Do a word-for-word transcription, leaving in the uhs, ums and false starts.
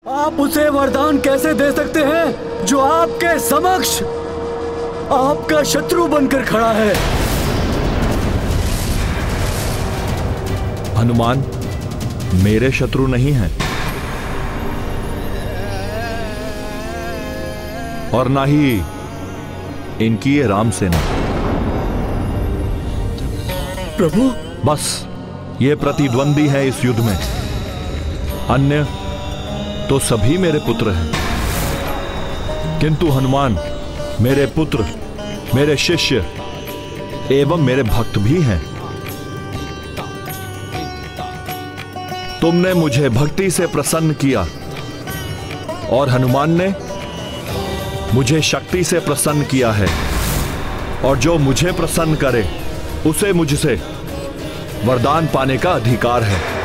आप उसे वरदान कैसे दे सकते हैं जो आपके समक्ष आपका शत्रु बनकर खड़ा है? हनुमान मेरे शत्रु नहीं हैं और ना ही इनकी ये राम सेना। प्रभु, बस ये प्रतिद्वंदी है इस युद्ध में, अन्य तो सभी मेरे पुत्र हैं। किंतु हनुमान मेरे पुत्र, मेरे शिष्य एवं मेरे भक्त भी हैं। तुमने मुझे भक्ति से प्रसन्न किया और हनुमान ने मुझे शक्ति से प्रसन्न किया है, और जो मुझे प्रसन्न करे उसे मुझसे वरदान पाने का अधिकार है।